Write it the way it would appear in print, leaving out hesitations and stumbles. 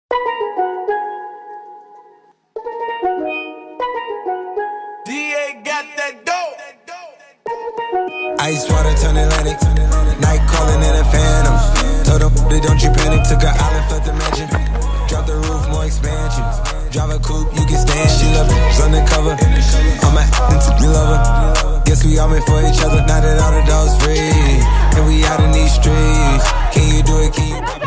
DA got that dope. Ice water turn Atlantic. Night calling in a phantom. Told them don't you panic. Took an island, fled the mansion. Drop the roof, more expansion. Drive a coupe, you can stand. She love it, undercover. I'm a me lover. Guess we all meant for each other. Now that all the dogs free, and we out in these streets. Can you do it? Can you?